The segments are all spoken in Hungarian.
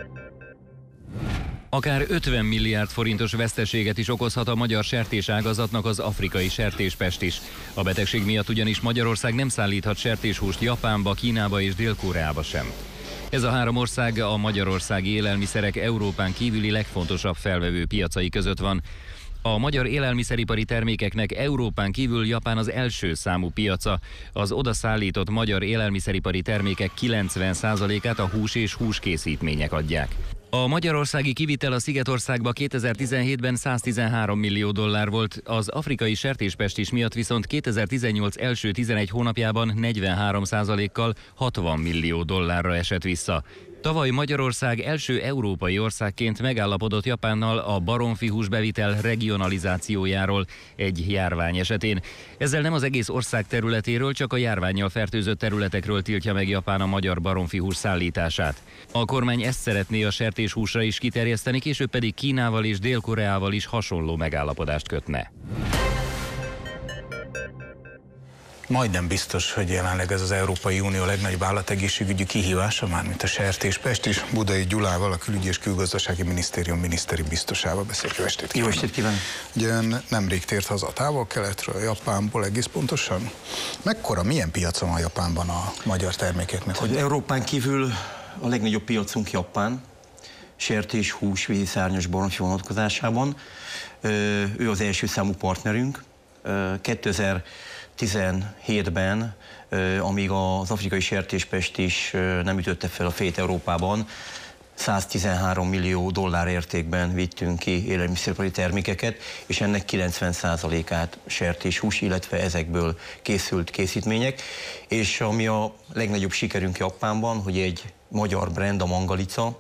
Akár 50 milliárd forintos veszteséget is okozhat a magyar sertéságazatnak az afrikai sertéspest is. A betegség miatt ugyanis Magyarország nem szállíthat sertéshúst Japánba, Kínába és Dél-Koreába sem. Ez a három ország a magyarországi élelmiszerek Európán kívüli legfontosabb felvevő piacai között van. A magyar élelmiszeripari termékeknek Európán kívül Japán az első számú piaca. Az oda szállított magyar élelmiszeripari termékek 90%-át a hús és húskészítmények adják. A magyarországi kivitel a Szigetországba 2017-ben 113 millió dollár volt, az afrikai sertéspestis miatt viszont 2018 első 11 hónapjában 43%-kal 60 millió dollárra esett vissza. Tavaly Magyarország első európai országként megállapodott Japánnal a baromfihús bevitel regionalizációjáról egy járvány esetén. Ezzel nem az egész ország területéről, csak a járvánnyal fertőzött területekről tiltja meg Japán a magyar baromfihús szállítását. A kormány ezt szeretné a sertéshúsra is kiterjeszteni, később pedig Kínával és Dél-Koreával is hasonló megállapodást kötne. Majdnem biztos, hogy jelenleg ez az Európai Unió legnagyobb állategészségügyi kihívása, mármint a sertéspest is. Budai Gyulával, a Külügyi és Külgazdasági Minisztérium miniszteri biztosával beszélt. Jó estét kívánok! Jó estét kívánok! Ugye ön nemrég tért haza a távol-keletről, Japánból egész pontosan. Milyen piaca van Japánban a magyar termékeknek? Hogy Európán kívül a legnagyobb piacunk Japán, sertés, hús, vízi szárnyas baromfi vonatkozásában. Ő az első számú partnerünk. 2017-ben, amíg az afrikai sertéspest is nem ütötte fel a fejét Európában, 113 millió dollár értékben vittünk ki élelmiszeripari termékeket, és ennek 90%-át sertéshús, illetve ezekből készült készítmények. És ami a legnagyobb sikerünk Japánban, hogy egy magyar brand, a Mangalica,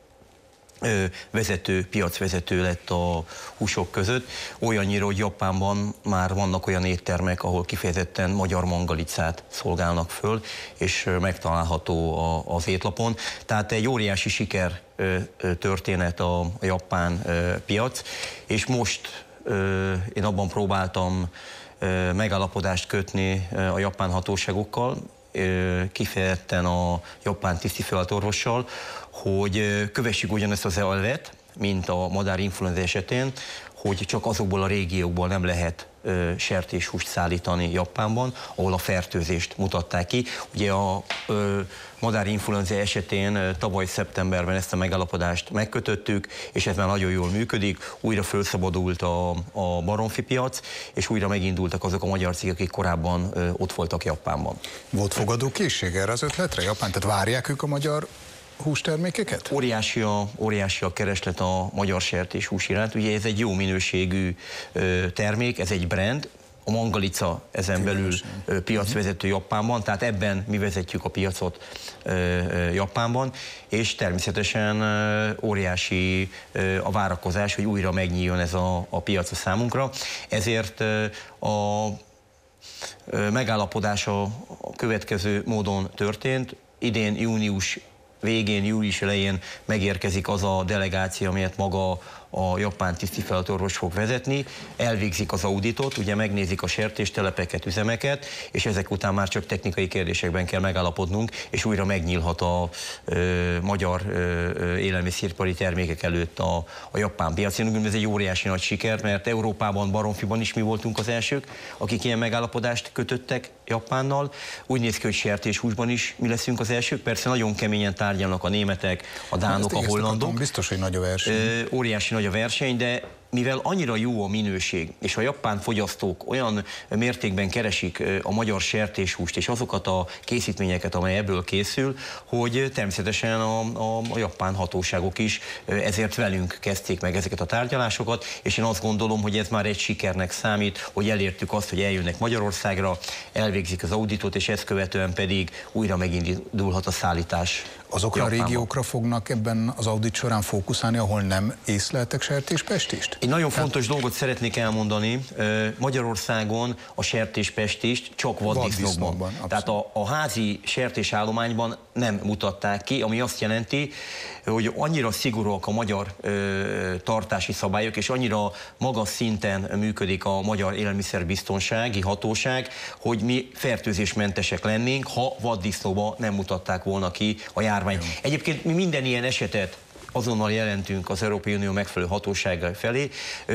piacvezető lett a húsok között, olyannyira, hogy Japánban már vannak olyan éttermek, ahol kifejezetten magyar mangalicát szolgálnak föl, és megtalálható az étlapon. Tehát egy óriási siker történet a japán piac, és most én abban próbáltam megállapodást kötni a japán hatóságokkal, kifejezetten a japán tisztifőállatorvossal, hogy kövessük ugyanezt az elvet, mint a madárinfluenza esetén, hogy csak azokból a régiókból nem lehet sertéshúst szállítani Japánban, ahol a fertőzést mutatták ki. Ugye a madárinfluenza esetén tavaly szeptemberben ezt a megállapodást megkötöttük, és ez már nagyon jól működik, újra felszabadult a baromfi piac, és újra megindultak azok a magyar cégek, akik korábban ott voltak Japánban. Volt fogadókészség erre az ötletre Japán? Tehát várják ők a magyar hústermékeket? Óriási a kereslet a magyar sertéshús iránt. Ugye ez egy jó minőségű termék, ez egy brand, a Mangalica ezen belül piacvezető Japánban, tehát ebben mi vezetjük a piacot Japánban, és természetesen óriási a várakozás, hogy újra megnyíljon ez a piac a számunkra. Ezért a megállapodás a következő módon történt. Idén június végén, július elején megérkezik az a delegáció, amelyet maga a japán tisztifőállatorvos fog vezetni, elvégzik az auditot, ugye megnézik a sertéstelepeket, üzemeket, és ezek után már csak technikai kérdésekben kell megállapodnunk, és újra megnyílhat a magyar élelmiszeripari termékek előtt a japán piac. Én úgy gondolom, ez egy óriási nagy siker, mert Európában, baromfiban is mi voltunk az elsők, akik ilyen megállapodást kötöttek Japánnal. Úgy néz ki, hogy sertéshúsban is mi leszünk az elsők. Persze nagyon keményen tárgyalnak a németek, a dánok, a hollandok. Biztos, hogy nagy a verseny. Óriási nagy a verseny, de mivel annyira jó a minőség, és a japán fogyasztók olyan mértékben keresik a magyar sertéshúst és azokat a készítményeket, amely ebből készül, hogy természetesen a japán hatóságok is ezért velünk kezdték meg ezeket a tárgyalásokat, és én azt gondolom, hogy ez már egy sikernek számít, hogy elértük azt, hogy eljönnek Magyarországra, elvégzik az auditot, és ezt követően pedig újra megindulhat a szállítás. Azokra a régiókra fognak ebben az audit során fókuszálni, ahol nem észleltek sertéspestist? Egy nagyon fontos dolgot szeretnék elmondani. Magyarországon a sertéspestist csak vaddisznókban. Tehát a házi sertésállományban nem mutatták ki, ami azt jelenti, hogy annyira szigorúak a magyar tartási szabályok, és annyira magas szinten működik a magyar élelmiszerbiztonsági hatóság, hogy mi fertőzésmentesek lennénk, ha vaddisznóba nem mutatták volna ki a járványt. Egyébként mi minden ilyen esetet azonnal jelentünk az Európai Unió megfelelő hatóságai felé.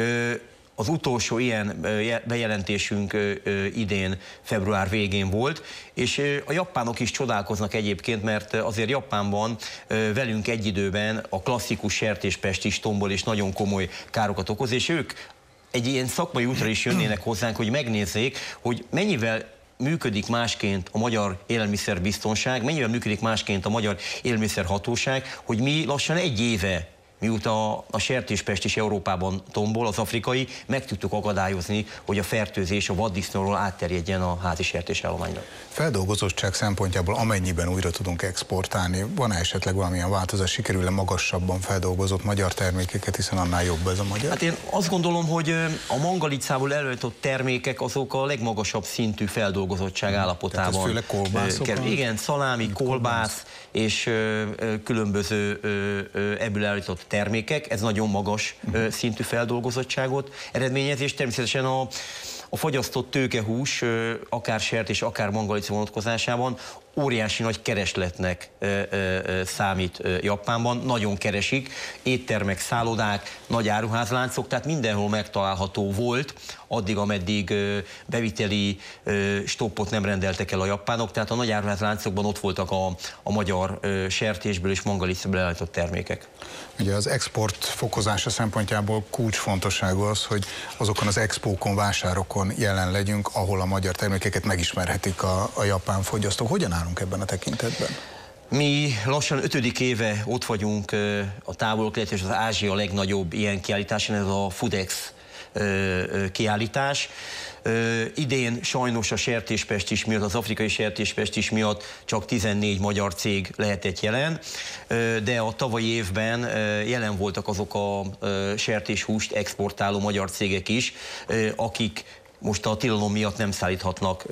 Az utolsó ilyen bejelentésünk idén február végén volt, és a japánok is csodálkoznak egyébként, mert azért Japánban velünk egy időben a klasszikus sertéspest is tombol és nagyon komoly károkat okoz, és ők egy ilyen szakmai útra is jönnének hozzánk, hogy megnézzék, hogy mennyivel működik másként a magyar élelmiszerbiztonság, mennyivel működik másként a magyar élelmiszerhatóság, hogy mi lassan egy éve, mióta a sertéspest is Európában tombol, az afrikai, meg tudtuk akadályozni, hogy a fertőzés a vaddisznóról átterjedjen a házi sertésállományra. Feldolgozottság szempontjából amennyiben újra tudunk exportálni, van-e esetleg valamilyen változás, sikerül-e magasabban feldolgozott magyar termékeket, hiszen annál jobb ez a magyar? Hát én azt gondolom, hogy a mangalicából előállított termékek azok a legmagasabb szintű feldolgozottság állapotában. Tehát főleg kolbászok? Igen, szalámi, kolbász és különböző ebből állított termékek, ez nagyon magas szintű feldolgozottságot eredményez, és természetesen a fagyasztott tőkehús, akár sertés, akár mangalica vonatkozásában óriási nagy keresletnek számít Japánban, nagyon keresik, éttermek, szállodák, nagy áruházláncok, tehát mindenhol megtalálható volt, addig, ameddig beviteli stoppot nem rendeltek el a japánok, tehát a nagy áruházláncokban ott voltak a magyar sertésből és mangalicából ellátott termékek. Ugye az export fokozása szempontjából kulcsfontosságú az, hogy azokon az expókon, vásárokon jelen legyünk, ahol a magyar termékeket megismerhetik a japán fogyasztók. Hogyan állunk ebben a tekintetben? Mi lassan 5. éve ott vagyunk a távol-kelet és az Ázsia legnagyobb ilyen kiállításán, ez a Foodex kiállítás. Idén sajnos a sertéspest is miatt, az afrikai sertéspest is miatt csak 14 magyar cég lehetett jelen, de a tavalyi évben jelen voltak azok a sertéshúst exportáló magyar cégek is, akik most a tilalom miatt nem szállíthatnak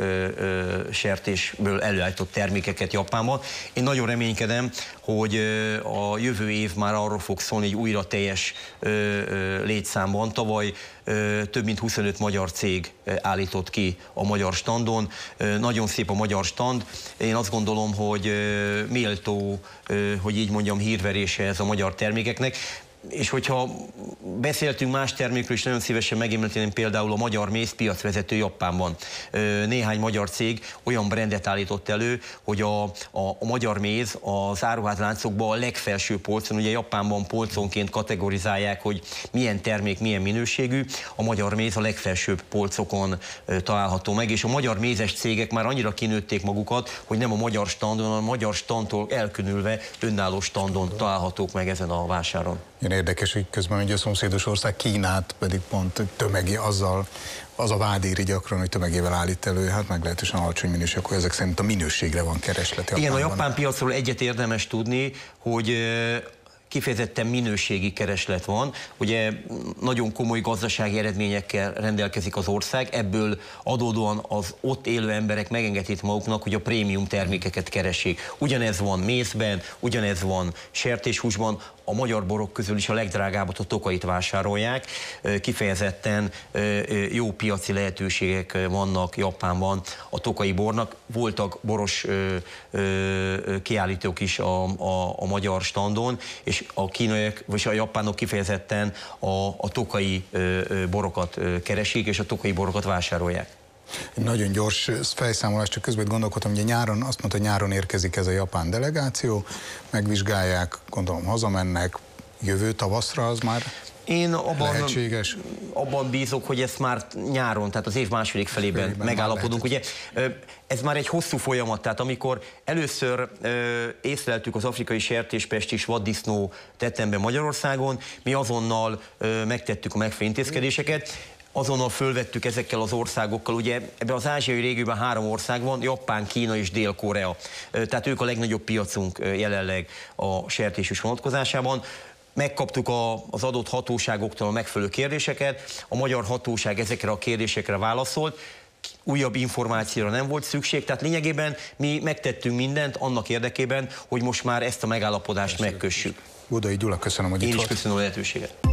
sertésből előállított termékeket Japánba. Én nagyon reménykedem, hogy a jövő év már arról fog szólni, hogy újra teljes létszámban. Tavaly több mint 25 magyar cég állított ki a magyar standon. Nagyon szép a magyar stand. Én azt gondolom, hogy méltó, hogy így mondjam, hírverése ez a magyar termékeknek. És hogyha beszéltünk más termékről is, nagyon szívesen megemlíteném például a magyar méz piacvezető Japánban. Néhány magyar cég olyan brandet állított elő, hogy a magyar méz az áruházláncokban a legfelső polcon, ugye Japánban polconként kategorizálják, hogy milyen termék, milyen minőségű, a magyar méz a legfelsőbb polcokon található meg, és a magyar mézes cégek már annyira kinőtték magukat, hogy nem a magyar standon, hanem a magyar standtól elkülönülve önálló standon találhatók meg ezen a vásáron. Ilyen érdekes, hogy közben ugye a szomszédos ország Kínát pedig pont tömegi azzal, az a vád éri gyakran, hogy tömegével állít elő, hát meglehetősen alacsony minőség, akkor ezek szerint a minőségre van kereslet. Igen, a japán piacról egyet érdemes tudni, hogy kifejezetten minőségi kereslet van. Ugye nagyon komoly gazdasági eredményekkel rendelkezik az ország, ebből adódóan az ott élő emberek megengedhetik maguknak, hogy a prémium termékeket keressék. Ugyanez van mézben, ugyanez van sertéshúsban, a magyar borok közül is a legdrágábbat, a Tokait vásárolják. Kifejezetten jó piaci lehetőségek vannak Japánban a Tokai bornak. Voltak boros kiállítók is a magyar standon, és a kínaiak, vagy a japánok kifejezetten a Tokai borokat keresik, és a Tokai borokat vásárolják. Nagyon gyors felszámolás, csak közben gondolkodtam, ugye nyáron, azt mondta, hogy nyáron érkezik ez a japán delegáció, megvizsgálják, gondolom hazamennek, jövő tavaszra az már én lehetséges? Abban bízok, hogy ezt már nyáron, tehát az év második felében megállapodunk. Ugye, ez már egy hosszú folyamat, tehát amikor először észleltük az afrikai sertéspest és vaddisznó tettemben Magyarországon, mi azonnal megtettük a megfelelő intézkedéseket, azonnal fölvettük ezekkel az országokkal, ugye ebben az ázsiai régióban 3 ország van, Japán, Kína és Dél-Korea. Tehát ők a legnagyobb piacunk jelenleg a sertéshús vonatkozásában. Megkaptuk az adott hatóságoktól a megfelelő kérdéseket, a magyar hatóság ezekre a kérdésekre válaszolt, újabb információra nem volt szükség, tehát lényegében mi megtettünk mindent annak érdekében, hogy most már ezt a megállapodást megkössük. Budai Gyula, köszönöm, hogy itt volt. Én is köszönöm a lehetőséget.